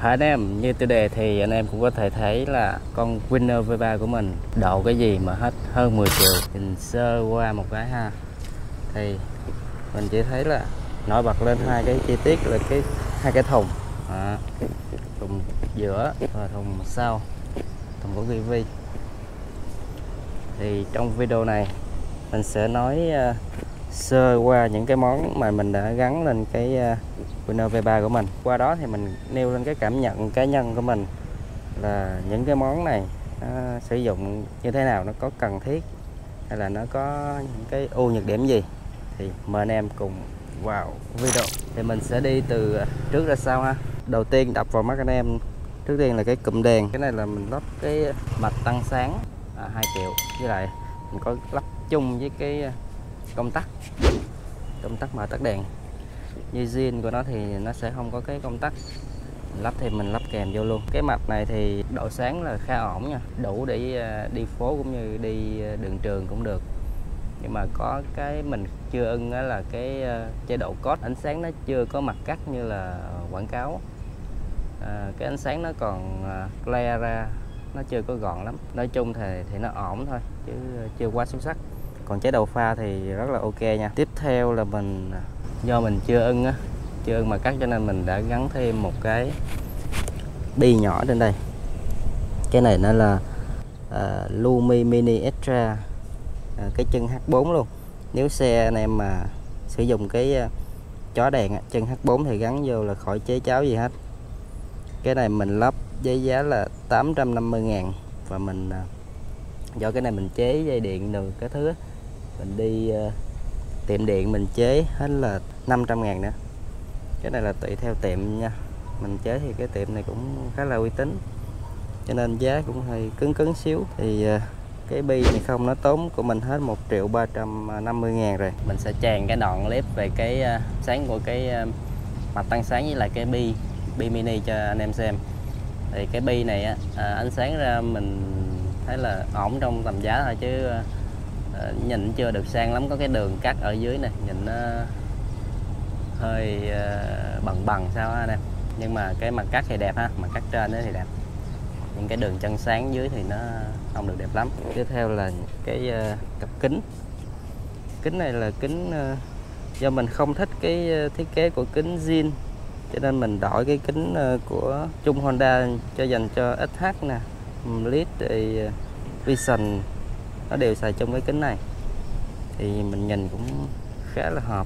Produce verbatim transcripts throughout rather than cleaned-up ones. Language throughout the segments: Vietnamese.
Anh em, như tiêu đề thì anh em cũng có thể thấy là con Winner V ba của mình độ cái gì mà hết hơn mười triệu. Nhìn sơ qua một cái ha, thì mình chỉ thấy là nổi bật lên hai cái chi tiết là cái hai cái thùng à, thùng giữa và thùng sau, thùng của gi vê. Thì trong video này mình sẽ nói uh, sơ qua những cái món mà mình đã gắn lên cái uh, Winner V ba của mình. Qua đó thì mình nêu lên cái cảm nhận cá nhân của mình là những cái món này nó sử dụng như thế nào, nó có cần thiết hay là nó có những cái ưu nhược điểm gì. Thì mời anh em cùng vào video. Thì mình sẽ đi từ trước ra sau ha. Đầu tiên đập vào mắt anh em trước tiên là cái cụm đèn. Cái này là mình lắp cái mạch tăng sáng à, hai triệu, với lại mình có lắp chung với cái công tắc công tắc mở tắt đèn. Như zin của nó thì nó sẽ không có cái công tắc, mình lắp thì mình lắp kèm vô luôn. Cái mạch này thì độ sáng là khá ổn nha, đủ để đi phố cũng như đi đường trường cũng được. Nhưng mà có cái mình chưa ưng đó là cái chế độ code ánh sáng nó chưa có mặt cắt như là quảng cáo. À, cái ánh sáng nó còn glare ra, nó chưa có gọn lắm. Nói chung thì thì nó ổn thôi chứ chưa quá xuất sắc. Còn chế độ pha thì rất là ok nha. Tiếp theo là mình do mình chưa ưng á, chưa ưng mà cắt cho nên mình đã gắn thêm một cái bi nhỏ trên đây. Cái này nó là uh, Lumi Mini Extra, uh, cái chân H bốn luôn. Nếu xe anh em mà sử dụng cái uh, chó đèn chân H bốn thì gắn vô là khỏi chế cháo gì hết. Cái này mình lắp với giá là tám trăm năm mươi ngàn. Và mình uh, do cái này mình chế dây điện được cái thứ, mình đi uh, tiệm điện mình chế hết là năm trăm ngàn nữa. Cái này là tùy theo tiệm nha, mình chế thì cái tiệm này cũng khá là uy tín cho nên giá cũng hơi cứng cứng xíu. Thì uh, cái bi này không nó tốn của mình hết một triệu ba trăm năm mươi ngàn rồi. Mình sẽ tràn cái đoạn clip về cái uh, sáng của cái uh, mặt tăng sáng với lại cái bi bi mini cho anh em xem. Thì cái bi này á, uh, ánh sáng ra mình thấy là ổn trong tầm giá thôi chứ uh, Uh, nhìn chưa được sang lắm. Có cái đường cắt ở dưới này nhìn nó hơi uh, bần bần sao á anh em, nhưng mà cái mặt cắt thì đẹp ha, mặt cắt trên đó thì đẹp, những cái đường chân sáng dưới thì nó không được đẹp lắm. Tiếp theo là cái uh, cặp kính. Kính này là kính uh, do mình không thích cái uh, thiết kế của kính zin cho nên mình đổi cái kính uh, của Trung Honda cho dành cho ét hát nè, Lead, uh, Vision, nó đều xài chung cái kính này thì mình nhìn cũng khá là hợp.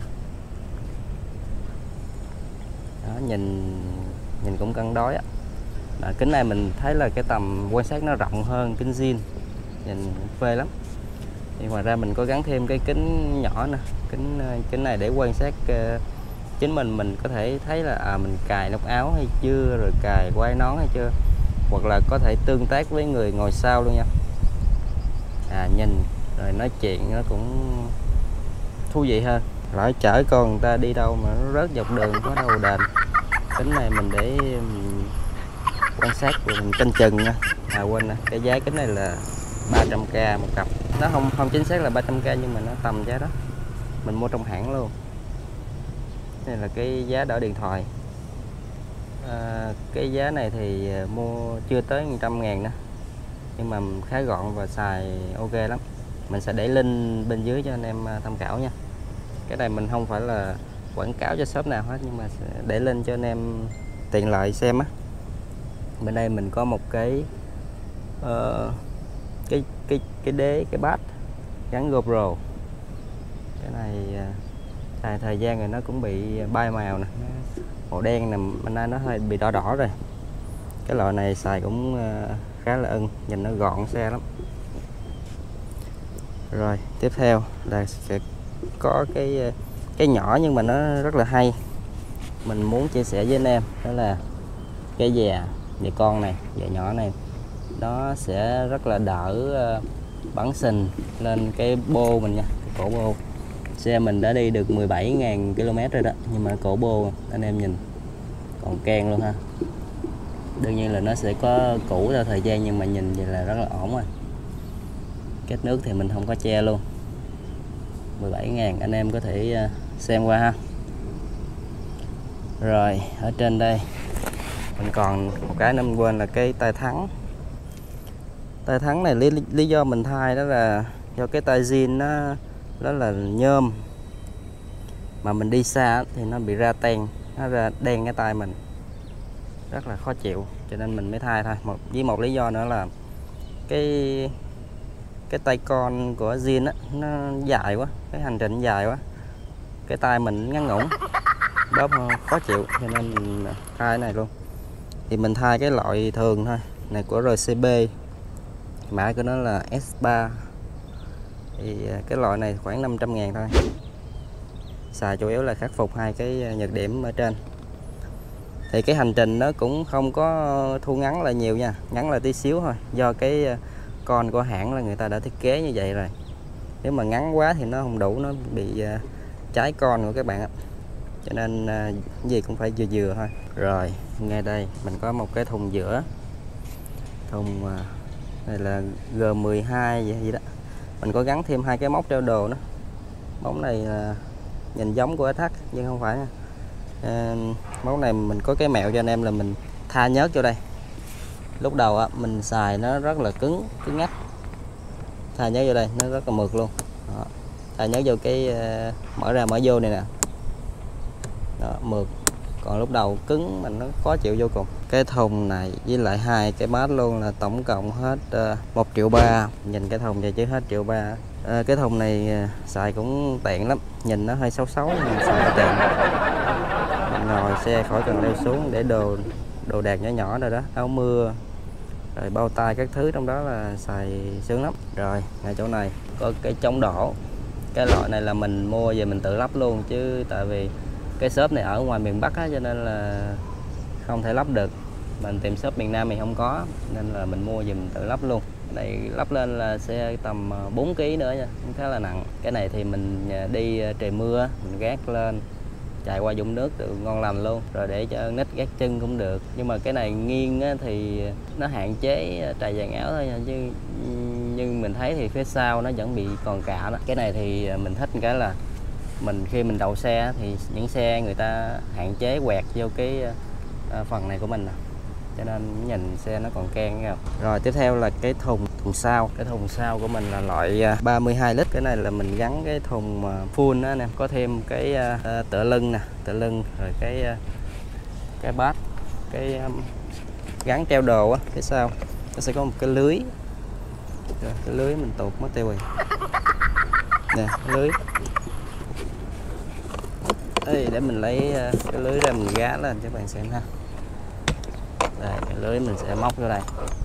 Đó, nhìn nhìn cũng cân đối á. Mà kính này mình thấy là cái tầm quan sát nó rộng hơn kính zin, nhìn phê lắm. Nhưng ngoài ra mình có gắn thêm cái kính nhỏ nè, kính kính này để quan sát uh, chính mình mình có thể thấy là à, mình cài nút áo hay chưa, rồi cài quai nón hay chưa, hoặc là có thể tương tác với người ngồi sau luôn nha. À, nhìn rồi nói chuyện nó cũng thú vị hơn. Lỡ chở con người ta đi đâu mà nó rớt dọc đường có đâu đền. Kính này mình để mình quan sát rồi mình canh chừng nha. À quên nè, cái giá kính này là ba trăm k một cặp. Nó không không chính xác là ba trăm k nhưng mà nó tầm giá đó. Mình mua trong hãng luôn. Đây là cái giá đỡ điện thoại. À, cái giá này thì mua chưa tới một trăm ngàn nữa, nhưng mà khá gọn và xài ok lắm. Mình sẽ để link bên dưới cho anh em tham khảo nha. Cái này mình không phải là quảng cáo cho shop nào hết, nhưng mà sẽ để link cho anh em tiện lợi xem á. Bên đây mình có một cái uh, cái cái cái đế, cái bát gắn GoPro. Cái này uh, xài thời gian rồi nó cũng bị bay màu nè, màu đen nè, bên đây nó hơi bị đỏ đỏ rồi. Cái loại này xài cũng uh, khá là ưng, nhìn nó gọn xe lắm. Rồi tiếp theo là sẽ có cái cái nhỏ nhưng mà nó rất là hay, mình muốn chia sẻ với anh em, đó là cái dè dè con này, dè nhỏ này, nó sẽ rất là đỡ uh, bắn sình lên cái bô mình nha, cái cổ bô. Xe mình đã đi được mười bảy nghìn ki lô mét rồi đó, nhưng mà cổ bô anh em nhìn còn keng luôn ha. Đương nhiên là nó sẽ có cũ theo thời gian, nhưng mà nhìn vậy là rất là ổn rồi. Kết nước thì mình không có che luôn. Mười bảy ngàn, anh em có thể xem qua ha. Rồi ở trên đây Mình còn một cái nữa mình quên là cái tay thắng. Tay thắng này lý, lý do mình thay đó là do cái tay zin nó đó là nhôm, mà mình đi xa thì nó bị ra ten, nó ra đen cái tay mình rất là khó chịu, cho nên mình mới thay thôi. Một với một lý do nữa là cái cái tay con của zin á nó dài quá, cái hành trình dài quá, cái tay mình ngắn ngủn bóp khó chịu, cho nên mình thay cái này luôn. Thì mình thay cái loại thường thôi, này của rờ xê bê, mã của nó là ét ba, thì cái loại này khoảng năm trăm ngàn thôi. Xài chủ yếu là khắc phục hai cái nhược điểm ở trên. Thì cái hành trình nó cũng không có thu ngắn lại nhiều nha, ngắn là tí xíu thôi, do cái con của hãng là người ta đã thiết kế như vậy rồi. Nếu mà ngắn quá thì nó không đủ, nó bị trái con của các bạn ạ. Cho nên gì cũng phải vừa vừa thôi. Rồi ngay đây mình có một cái thùng giữa, thùng này là G mười hai vậy gì đó. Mình có gắn thêm hai cái móc treo đồ nữa. Móc này là nhìn giống của ét hát nhưng không phải nha. À, móc này mình có cái mẹo cho anh em là mình tha nhớt vô đây. Lúc đầu á, mình xài nó rất là cứng, cứng ngắt. Tha nhớt vô đây nó rất là mượt luôn. Đó. Tha nhớt vô cái uh, mở ra mở vô này nè. Đó, mượt. Còn lúc đầu cứng mình nó khó chịu vô cùng. Cái thùng này với lại hai cái bát luôn là tổng cộng hết uh, một triệu ba. Nhìn cái thùng vậy chứ hết triệu ba. À, cái thùng này uh, xài cũng tiện lắm. Nhìn nó hơi xấu xấu nhưng mình xài tiện. Mình ngồi xe khỏi cần leo xuống để đồ đồ đạc nhỏ nhỏ rồi đó, áo mưa rồi bao tay các thứ trong đó là xài sướng lắm. Rồi ngay chỗ này có cái chống đổ. Cái loại này là mình mua về mình tự lắp luôn, chứ tại vì cái shop này ở ngoài miền Bắc á, cho nên là không thể lắp được. Mình tìm shop miền Nam mình không có, nên là mình mua về mình tự lắp luôn. Cái này lắp lên là sẽ tầm bốn ki lô gam nữa nha, cũng khá là nặng. Cái này thì mình đi trời mưa mình gác lên, chạy qua vũng nước được ngon lành luôn, rồi để cho nít gác chân cũng được. Nhưng mà cái này nghiêng á, thì nó hạn chế trầy vàng áo thôi nha, chứ nhưng mình thấy thì phía sau nó vẫn bị còn cạ đó. Cái này thì mình thích cái là mình khi mình đậu xe thì những xe người ta hạn chế quẹt vô cái uh, phần này của mình nè, cho nên nhìn xe nó còn keng nghe không? Rồi tiếp theo là cái thùng thùng sau. Cái thùng sau của mình là loại ba mươi hai lít. Cái này là mình gắn cái thùng full đó nè, có thêm cái uh, tựa lưng nè, tựa lưng rồi cái uh, cái bát, cái um, gắn treo đồ á. Phía sau nó sẽ có một cái lưới. Rồi, cái lưới mình tụt mất tiêu rồi nè, lưới. Ê, để mình lấy uh, cái lưới ra mình gá lên cho các bạn xem ha. Đây, cái lưới mình sẽ móc vô đây.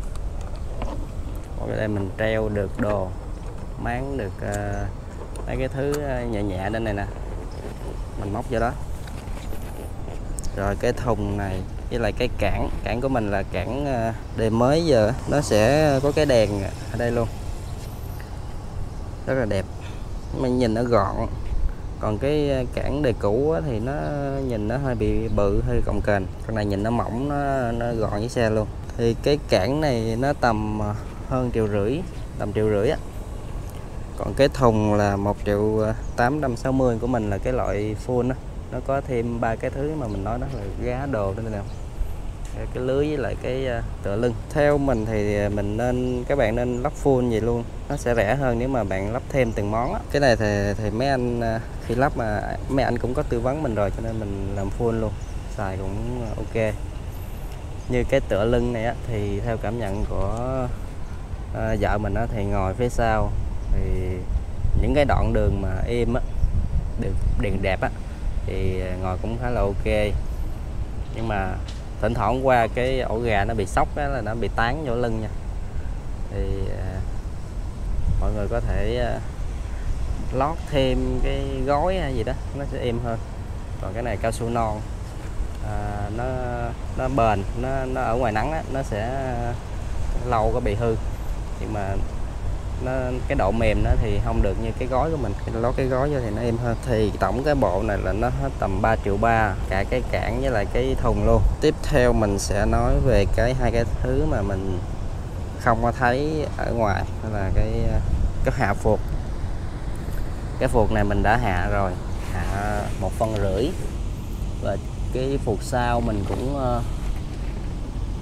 Ở đây mình treo được đồ, máng được uh, mấy cái thứ nhẹ nhẹ lên này nè, mình móc vô đó. Rồi cái thùng này với lại cái cản cản của mình là cản uh, đề mới giờ, nó sẽ có cái đèn ở đây luôn, rất là đẹp. Mình nhìn nó gọn. Còn cái cản đề cũ á, thì nó nhìn nó hơi bị bự, hơi cồng kềnh. Con này nhìn nó mỏng, nó, nó gọn với xe luôn. Thì cái cản này nó tầm hơn triệu rưỡi, tầm triệu rưỡi á. Còn cái thùng là một triệu tám trăm sáu mươi của mình là cái loại full á. Nó có thêm ba cái thứ mà mình nói đó là gá đồ đó nè. Cái lưới với lại cái tựa lưng. Theo mình thì mình nên các bạn nên lắp full vậy luôn, nó sẽ rẻ hơn nếu mà bạn lắp thêm từng món á. Cái này thì thì mấy anh khi lắp mà mấy anh cũng có tư vấn mình rồi, cho nên mình làm full luôn, xài cũng ok. Như cái tựa lưng này á, thì theo cảm nhận của à, vợ mình á, thì ngồi phía sau thì những cái đoạn đường mà êm á, đường đường đẹp á, thì ngồi cũng khá là ok. Nhưng mà thỉnh thoảng qua cái ổ gà nó bị sóc á, là nó bị tán vô lưng nha, thì à, mọi người có thể à, lót thêm cái gối hay gì đó nó sẽ êm hơn. Còn cái này cao su non, à, nó nó bền, nó nó ở ngoài nắng á, nó sẽ lâu có bị hư, nhưng mà nó cái độ mềm nó thì không được như cái gói của mình. Khi lót cái gói vô thì nó êm hơn. Thì tổng cái bộ này là nó hết tầm ba triệu ba, cả cái cản với lại cái thùng luôn. Tiếp theo mình sẽ nói về cái hai cái thứ mà mình không có thấy ở ngoài, đó là cái cái hạ phuộc. Cái phuộc này mình đã hạ rồi, hạ một phân rưỡi, và cái phuộc sau mình cũng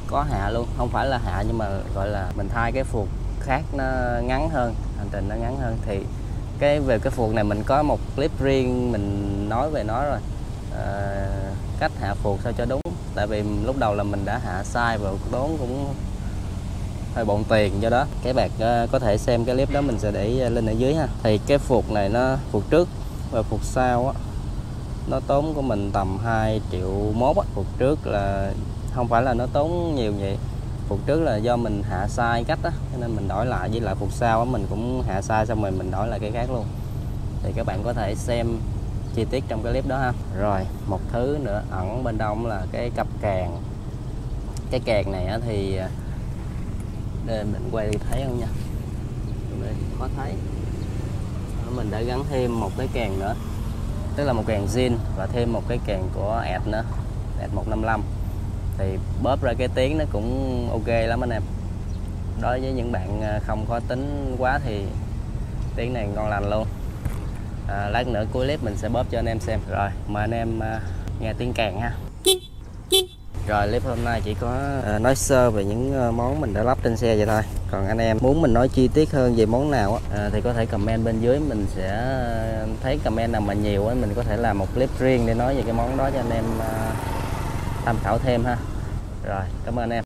có hạ luôn, không phải là hạ nhưng mà gọi là mình thay cái phuộc khác nó ngắn hơn, hành trình nó ngắn hơn. Thì cái về cái phuộc này mình có một clip riêng mình nói về nó rồi, à, cách hạ phuộc sao cho đúng. Tại vì lúc đầu là mình đã hạ sai và tốn cũng hơi bộn tiền, do đó các bạn uh, có thể xem cái clip đó, mình sẽ để lên ở dưới ha. Thì cái phuộc này nó phuộc trước và phuộc sau á, nó tốn của mình tầm hai triệu mốt á. Phuộc trước là không phải là nó tốn nhiều vậy, phuộc trước là do mình hạ sai cách á, cho nên mình đổi lại, với lại phuộc sau á mình cũng hạ sai xong rồi mình đổi lại cái khác luôn. Thì các bạn có thể xem chi tiết trong cái clip đó ha. Rồi một thứ nữa ẩn bên trong là cái cặp càng. Cái càng này á thì để mình quay thấy không nha, đây, khó thấy. Mình đã gắn thêm một cái càng nữa, tức là một càng zin và thêm một cái càng của ẹt nữa, ẹt một năm lăm. Thì bóp ra cái tiếng nó cũng ok lắm anh em. Đối với những bạn không có tính quá thì tiếng này ngon lành luôn. À, lát nữa cuối clip mình sẽ bóp cho anh em xem. Rồi mời anh em uh, nghe tiếng càng ha. Rồi clip hôm nay chỉ có uh, nói sơ về những uh, món mình đã lắp trên xe vậy thôi. Còn anh em muốn mình nói chi tiết hơn về món nào á, uh, thì có thể comment bên dưới, mình sẽ uh, thấy comment nào mà nhiều á, mình có thể làm một clip riêng để nói về cái món đó cho anh em uh, tham khảo thêm ha. Rồi cảm ơn anh em.